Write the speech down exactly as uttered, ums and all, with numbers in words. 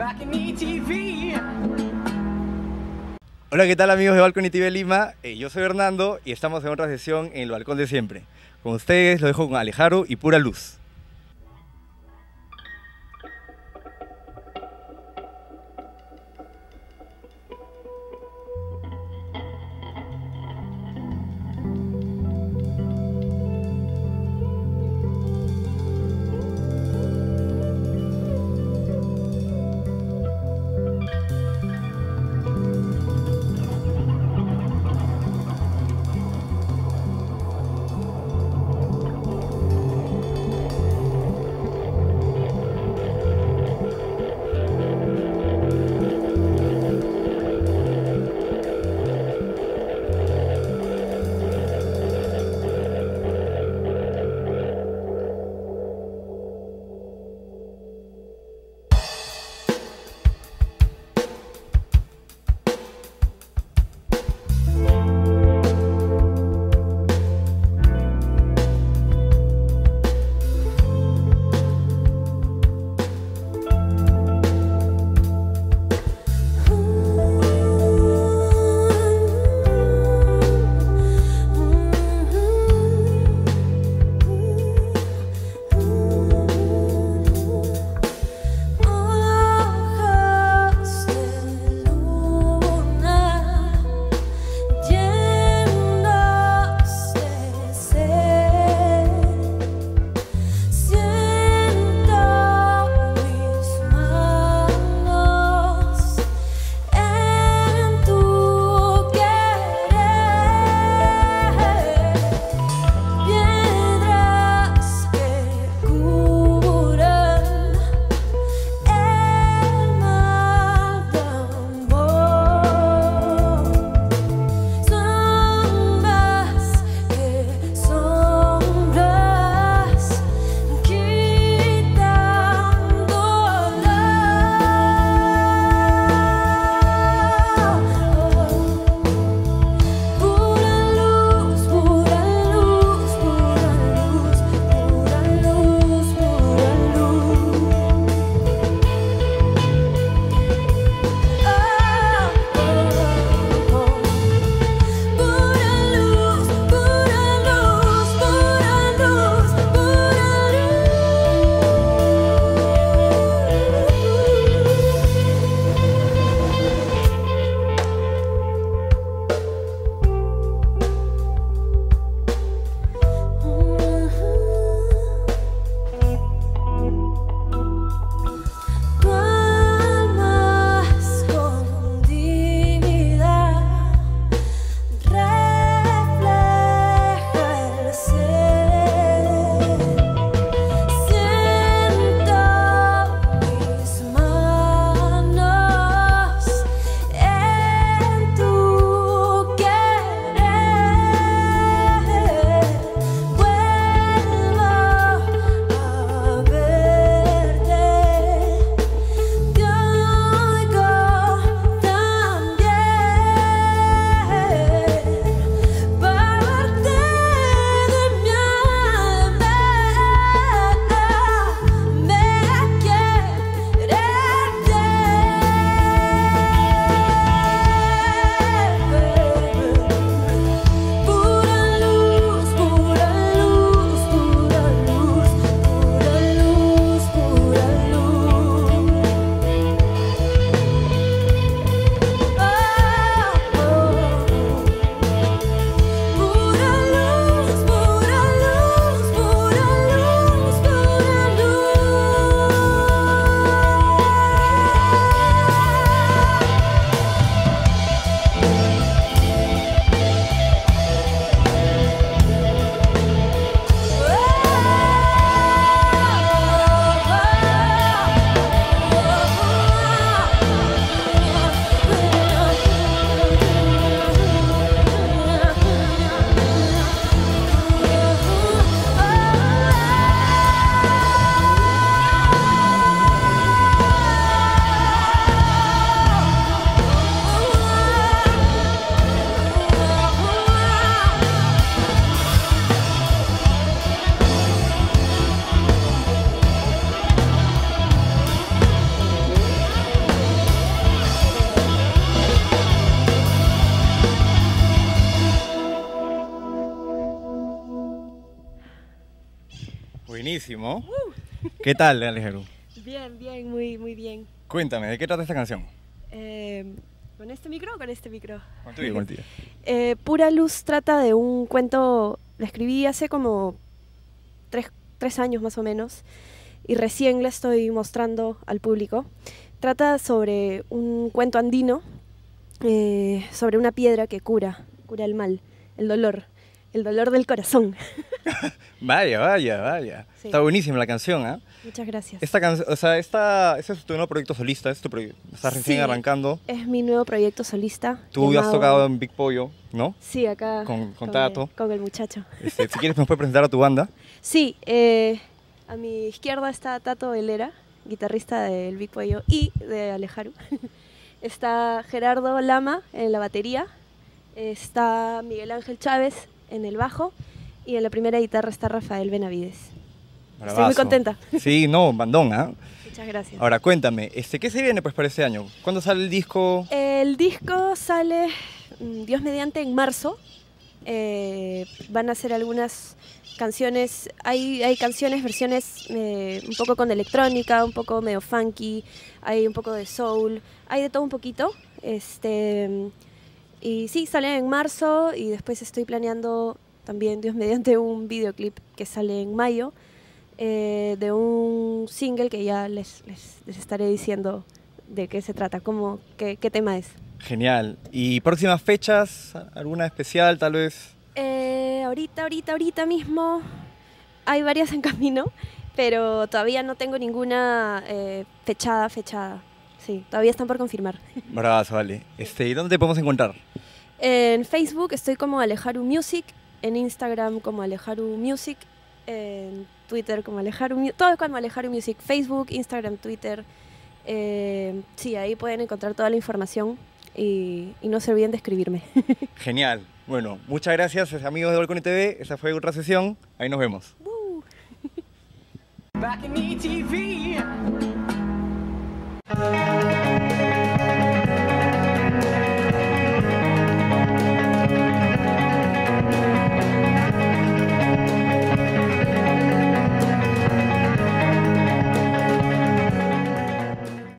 Hola, ¿qué tal amigos de Balcony T V Lima? Eh, yo soy Hernando y estamos en otra sesión en el balcón de siempre. Con ustedes lo dejo con Alejaro y Pura Luz. Buenísimo. Uh. ¿Qué tal, Alejaru? Bien, bien, muy, muy bien. Cuéntame, ¿de qué trata esta canción? Eh, ¿Con este micro o con este micro? Con tuyo, con tuyo. eh, Pura Luz trata de un cuento, lo escribí hace como tres, tres años más o menos, y recién la estoy mostrando al público. Trata sobre un cuento andino, eh, sobre una piedra que cura, cura el mal, el dolor, el dolor del corazón. Vaya, vaya, vaya. Sí. Está buenísima la canción, ¿eh? Muchas gracias. Esta canción, o sea, esta, ¿este es tu nuevo proyecto solista? ¿Es tu proyecto? ¿Estás recién sí, arrancando? Es mi nuevo proyecto solista. Tú llamado... has tocado en Big Pollo, ¿no? Sí, acá. Con, con, con Tato. El, con el muchacho. Este, si quieres, nos puedes presentar a tu banda. Sí, eh, a mi izquierda está Tato Velera, guitarrista del Big Pollo y de Alejaru. Está Gerardo Lama en la batería. Está Miguel Ángel Chávez en el bajo. Y en la primera guitarra está Rafael Benavides. Bravazo. Estoy muy contenta. Sí, no, bandón, ¿ah? ¿eh? Muchas gracias. Ahora, cuéntame, este, ¿qué se viene pues para este año? ¿Cuándo sale el disco? El disco sale, Dios mediante, en marzo. Eh, van a ser algunas canciones, hay, hay canciones, versiones eh, un poco con electrónica, un poco medio funky, hay un poco de soul, hay de todo un poquito. Este, y sí, sale en marzo y después estoy planeando también, Dios mediante, un videoclip que sale en mayo. Eh, de un single que ya les, les, les estaré diciendo de qué se trata, cómo, qué, qué tema es. Genial. ¿Y próximas fechas? ¿Alguna especial tal vez? Eh, ahorita, ahorita, ahorita mismo hay varias en camino, pero todavía no tengo ninguna eh, fechada, fechada. Sí, todavía están por confirmar. Bravazo, vale. Este, ¿y dónde te podemos encontrar? En Facebook estoy como Alejaru Music, en Instagram como Alejaru Music, en Twitter como Alejaru, todo es como Alejaru Music, Facebook, Instagram, Twitter. Eh, sí, ahí pueden encontrar toda la información y, y no se olviden de escribirme. Genial. Bueno, muchas gracias amigos de Balcón T V. Esa fue otra sesión. Ahí nos vemos. Uh. Back in E T V.